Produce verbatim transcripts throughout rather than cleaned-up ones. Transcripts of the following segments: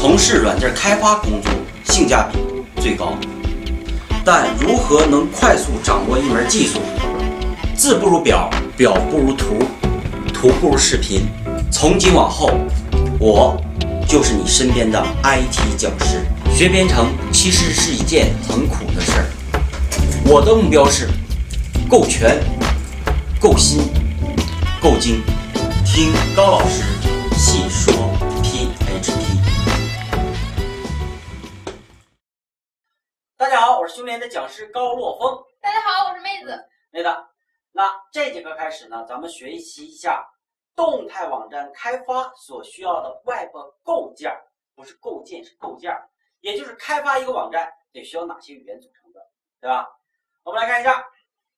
从事软件开发工作性价比最高。但如何能快速掌握一门技术？字不如表，表不如图，图不如视频。从今往后，我就是你身边的 I T 讲师。学编程其实是一件很苦的事儿。我的目标是够全、够新、够精。听高老师细说 P H P。大家好，我是训练的讲师高洛峰。 大家好，我是妹子。 妹子，那这节课开始呢，咱们学习一下动态网站开发所需要的 Web 构件，不是构建，是构件，也就是开发一个网站得需要哪些语言组成的，对吧？我们来看一下，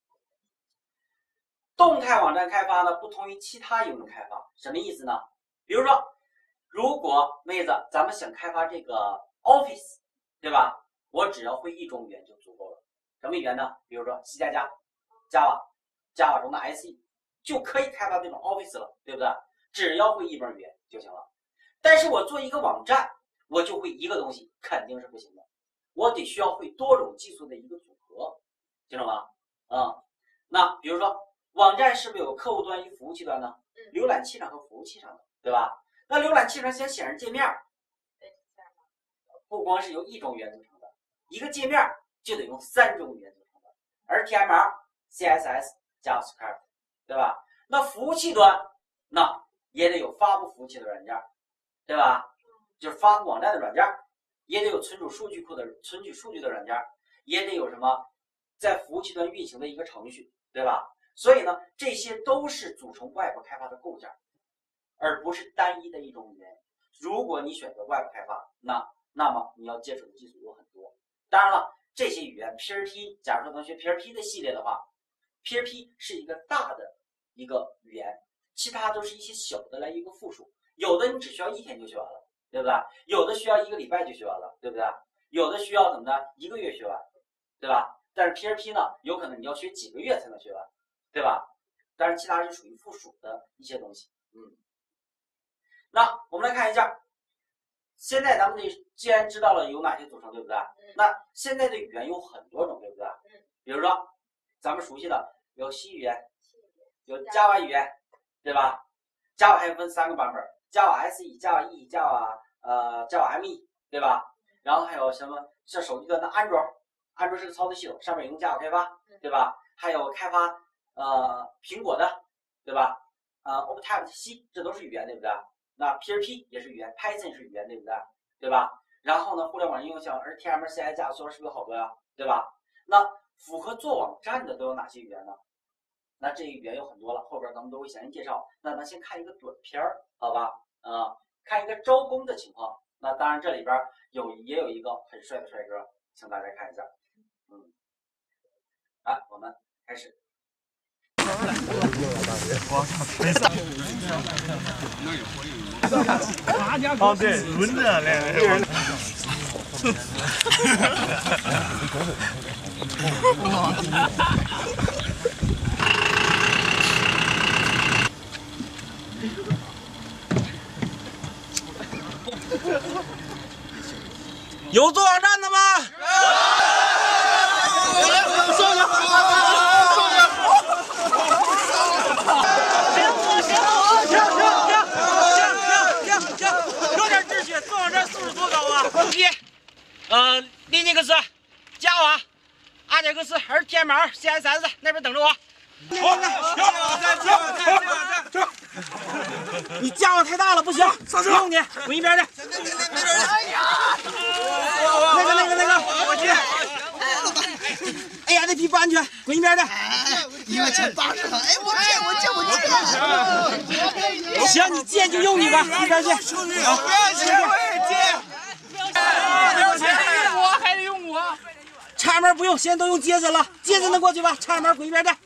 动态网站开发呢，不同于其他应用开发，什么意思呢？比如说，如果妹子咱们想开发这个 Office， 对吧？我只要会一种语言就足够了。什么语言呢？比如说 C 加加、Java、Java 中的 S E 就可以开发这种 Office 了，对不对？只要会一门语言就行了。但是我做一个网站，我就会一个东西肯定是不行的，我得需要会多种技术的一个组合，听懂吗？嗯，那比如说网站是不是有客户端与服务器端呢？浏览器上和服务器上的，对吧？那浏览器上想显示界面，不光是由一种语言组成的，一个界面就得用三种语言组成的 ，H T M L、C S S、JavaScript， 对吧？那服务器端那也得有发布服务器的软件，对吧？就是发布网站的软件，也得有存储数据库的存取数据的软件，也得有什么在服务器端运行的一个程序，对吧？所以呢，这些都是组成 Web 开发的构件，而不是单一的一种语言。如果你选择 Web 开发，那那么你要接触的技术有很多。当然了，这些语言 P H P， 假如说能学 P H P 的系列的话 ，P H P 是一个大的一个语言，其他都是一些小的来一个复数。有的你只需要一天就学完了，对不对？有的需要一个礼拜就学完了，对不对？有的需要怎么的，一个月学完，对吧？但是 P H P 呢，有可能你要学几个月才能学完，对吧？但是其他是属于附属的一些东西，嗯。那我们来看一下，现在咱们得既然知道了有哪些组成，对不对？那现在的语言有很多种，对不对？比如说咱们熟悉的有 C 语言，有 Java 语言，对吧 ？Java 还分三个版本 ，Java S E、Java E、Java 呃 Java M E， 对吧？然后还有什么是手机端的安卓，安卓是个操作系统，上面用 Java 开发，对吧？还有开发呃苹果的，对吧？呃 Objective-C 这都是语言，对不对？那 P H P 也是语言 ，Python 是语言，对不对？对吧？然后呢，互联网应用像 H T M L、C S S 是不是有好多呀？对吧？那符合做网站的都有哪些语言呢？那这个语言有很多了，后边咱们都会详细介绍。那咱先看一个短片儿，好吧？啊、呃，看一个招工的情况。那当然这里边有也有一个很帅的帅哥，请大家看一下。嗯，来，我们开始。 哦，对，轮着来。 有做网站的吗？ 一，呃 ，Linux、Java、阿贾克斯、H T M L、C S S 那边等着我。你家伙太大了，不行，不用你，滚一边去。哎呀，那个那个那个，我去。哎呀，那皮不安全，滚一边去。 一块钱八十了，哎，我借我借我借。 行，你借就用你吧，一边去。 不要钱我也借。 不要钱，我还得用我。插门不用，现在都用接着了，接着能过去吧？插门滚一边去。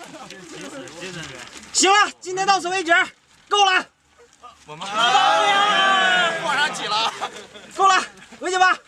行了，今天到此为止，够了。 我们往上挤了， 够了，回去吧。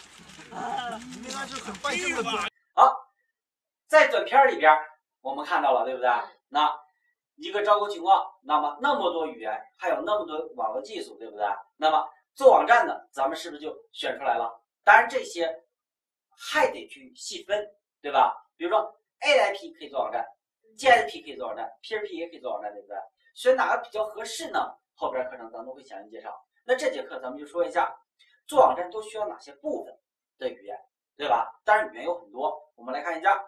好，在短片里边我们看到了，对不对？那一个招工情况，那么那么多语言，还有那么多网络技术，对不对？那么做网站的，咱们是不是就选出来了？当然这些还得去细分，对吧？比如说 A I P 可以做网站 ，G S P 可以做网站 ，P R P 也可以做网站，对不对？选哪个比较合适呢？后边课程咱都会详细介绍。那这节课咱们就说一下，做网站都需要哪些部分的语言，对吧？当然语言有很多，我们来看一下，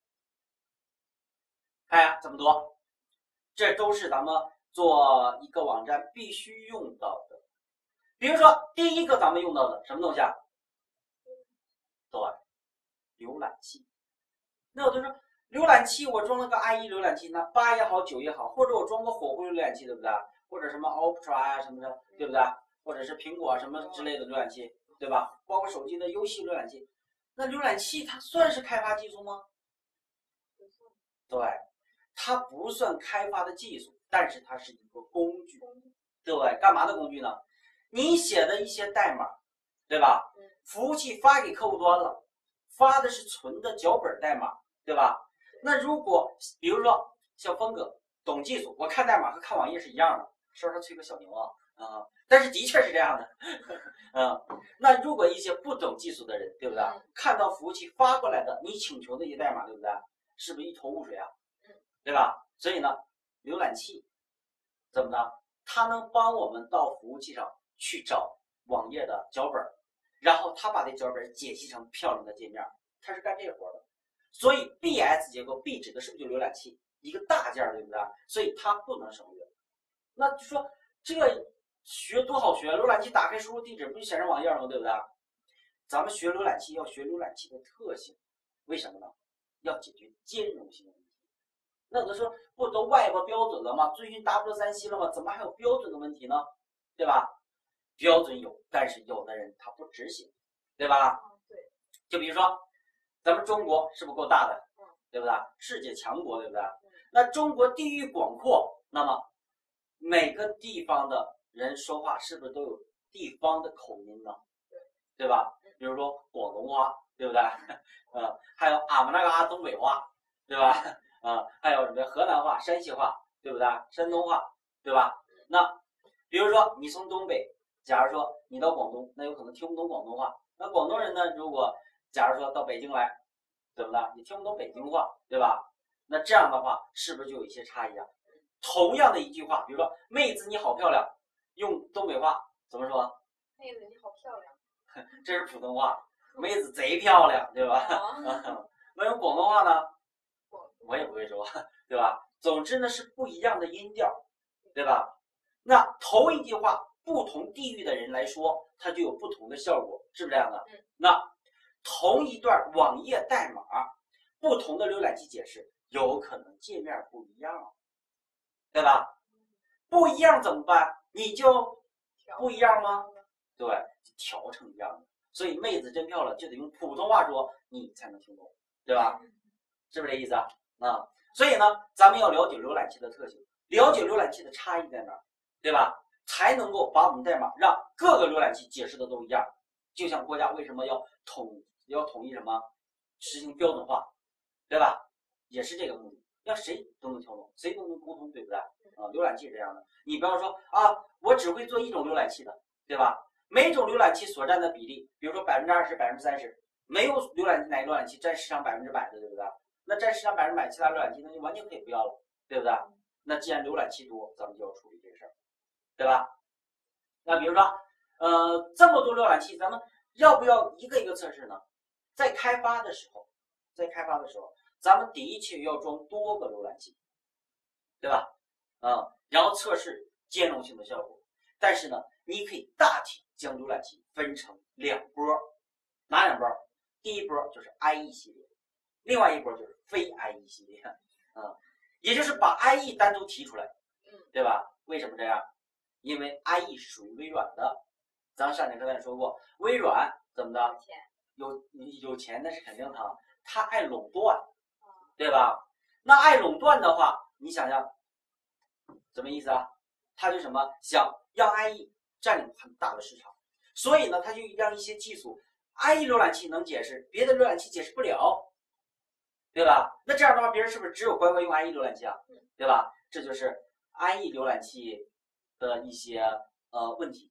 看呀，这么多，这都是咱们做一个网站必须用到的。比如说第一个咱们用到的什么东西啊？对，浏览器。那有的说浏览器我装了个 I E 浏览器，那八也好九也好，或者我装个火狐浏览器，对不对？或者什么 Opera 啊什么的，对不对？或者是苹果什么之类的浏览器，对吧？包括手机的游戏浏览器，那浏览器它算是开发技术吗？对，它不算开发的技术，但是它是一个工具。对，干嘛的工具呢？你写的一些代码，对吧？服务器发给客户端了，发的是纯的脚本代码，对吧？那如果比如说像峰哥懂技术，我看代码和看网页是一样的，是不是吹个小牛啊？啊、嗯，但是的确是这样的。嗯，那如果一些不懂技术的人，对不对？看到服务器发过来的你请求的一些代码，对不对？是不是一头雾水啊？对吧？所以呢，浏览器怎么的？它能帮我们到服务器上去找网页的脚本，然后它把这脚本解析成漂亮的界面，它是干这活的。所以 B S 结构 B 指的是不是就浏览器一个大件，对不对？所以它不能省略。那就说这个学多好学，浏览器打开输入地址不就显示网页吗？对不对？咱们学浏览器要学浏览器的特性，为什么呢？要解决兼容性的问题。那有的说不都 Web 标准了吗？遵循 W 三 C 了吗？怎么还有标准的问题呢？对吧？标准有，但是有的人他不执行，对吧？ 对。 就比如说咱们中国是不是够大的？对不对？世界强国，对不对？那中国地域广阔，那么每个地方的人说话是不是都有地方的口音呢？对吧？比如说广东话，对不对？呃，还有俺们那个啊东北话，对吧？啊、呃，还有什么河南话、山西话，对不对？山东话，对吧？那比如说你从东北，假如说你到广东，那有可能听不懂广东话。那广东人呢，如果假如说到北京来，对不对？你听不懂北京话，对吧？那这样的话，是不是就有一些差异啊？同样的一句话，比如说“妹子你好漂亮”，用东北话怎么说？ 妹子你好漂亮。 这是普通话，妹子贼漂亮，对吧？那用广东话呢？我也不会说，对吧？总之呢是不一样的音调，对吧？那同一句话，不同地域的人来说，它就有不同的效果，是不是这样的？那同一段网页代码，不同的浏览器解释，有可能界面不一样，对吧？不一样怎么办？你就不一样吗？对，调成一样的。所以妹子真漂亮，就得用普通话说，你才能听懂，对吧？是不是这意思啊？啊，所以呢，咱们要了解浏览器的特性，了解浏览器的差异在哪儿，对吧？才能够把我们代码让各个浏览器解释的都一样。就像国家为什么要统要统一什么，实行标准化，对吧？也是这个目的，让谁都能听懂，谁都能沟通，对不对？啊，浏览器是这样的，你不要说啊，我只会做一种浏览器的，对吧？每种浏览器所占的比例，比如说百分之二十、百分之三十，没有浏览哪个浏览器占市场百分之百的，对不对？那占市场百分之百，其他浏览器那就完全可以不要了，对不对？那既然浏览器多，咱们就要处理这事儿，对吧？那比如说，呃，这么多浏览器，咱们要不要一个一个测试呢？在开发的时候，在开发的时候，咱们的确要装多个浏览器，对吧？嗯，然后测试兼容性的效果。但是呢，你可以大体将浏览器分成两波，哪两波？第一波就是 I E 系列，另外一波就是非 I E 系列，嗯，也就是把 I E 单独提出来，对吧？为什么这样？因为 I E 是属于微软的，咱上节课也说过，微软怎么的？有有钱那是肯定的，他爱垄断，对吧？那爱垄断的话，你想想，什么意思啊？他就什么想让 I E 占领很大的市场，所以呢，他就让一些技术 I E 浏览器能解释，别的浏览器解释不了，对吧？那这样的话，别人是不是只有乖乖用 I E 浏览器啊？对吧？这就是 I E 浏览器的一些呃问题，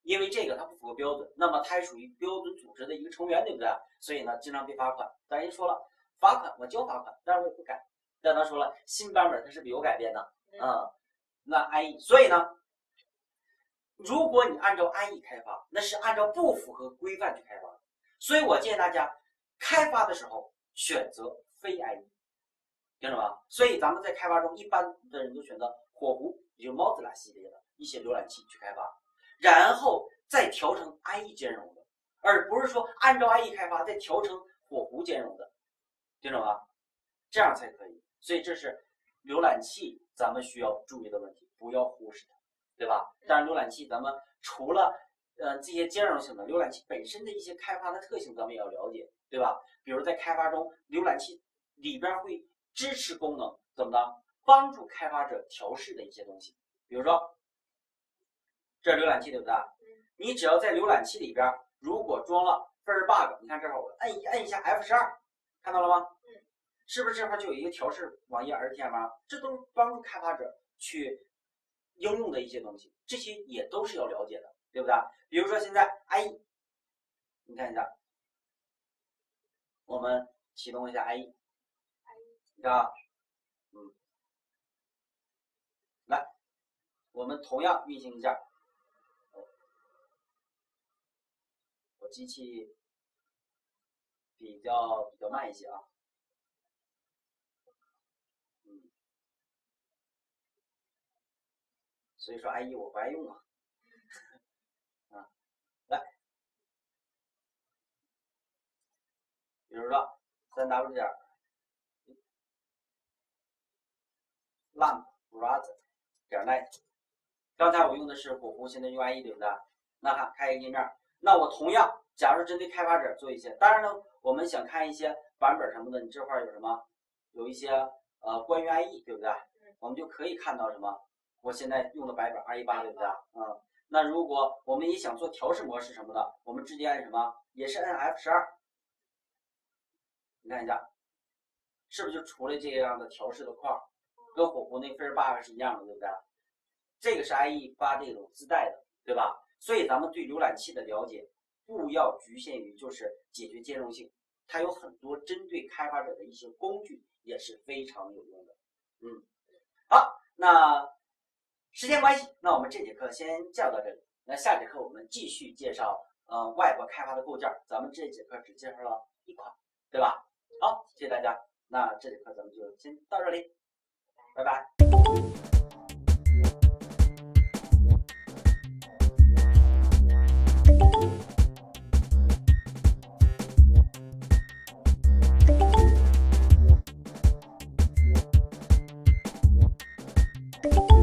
因为这个它不符合标准，那么它也属于标准组织的一个成员，对不对？所以呢，经常被罚款。咱人说了，罚款我交罚款，但是我也不改。但他说了，新版本它是不是有改变的？嗯，那 I E， 所以呢，如果你按照 I E 开发，那是按照不符合规范去开发。所以我建议大家开发的时候选择非 I E， 听懂吗？所以咱们在开发中，一般的人都选择火狐，也就是 Mozilla 系列的一些浏览器去开发，然后再调成 I E 兼容的，而不是说按照 I E 开发再调成火狐兼容的，听懂吗？这样才可以。所以这是浏览器咱们需要注意的问题，不要忽视它，对吧？当然，浏览器咱们除了呃这些兼容性的，浏览器本身的一些开发的特性咱们也要了解，对吧？比如在开发中，浏览器里边会支持功能，怎么的？帮助开发者调试的一些东西，比如说这是浏览器，对不对？你只要在浏览器里边，如果装了 Firebug， 你看这会儿我摁一摁一下 F 十二， 看到了吗？是不是这块就有一个调试网页 R T M R？ 这都是帮助开发者去应用的一些东西，这些也都是要了解的，对不对？比如说现在 I E， 你看一下，我们启动一下 I E， 你看啊，嗯，来，我们同样运行一下，我机器比较比较慢一些啊。所以说 I E 我不爱用啊，啊，来，比如说三 W 点 lamp browser 点 net， 刚才我用的是火狐，现在用 I E， 对不对？那看开一个页面，那我同样，假如针对开发者做一些，当然呢，我们想看一些版本什么的，你这块有什么？有一些呃关于 I E， 对不对？我们就可以看到什么？我现在用的版本 二一八， 对不对？嗯，那如果我们也想做调试模式什么的，我们直接按什么？也是按 F 十二。你看一下，是不是就出了这样的调试的框，跟火狐那 Firebug 是一样的，对不对？这个是 I E 八这种自带的，对吧？所以咱们对浏览器的了解，不要局限于就是解决兼容性，它有很多针对开发者的一些工具也是非常有用的。嗯，好，那时间关系，那我们这节课先教到这里。那下节课我们继续介绍呃外部开发的构件，咱们这节课只介绍了一款，对吧？好，谢谢大家。那这节课咱们就先到这里，拜拜。 you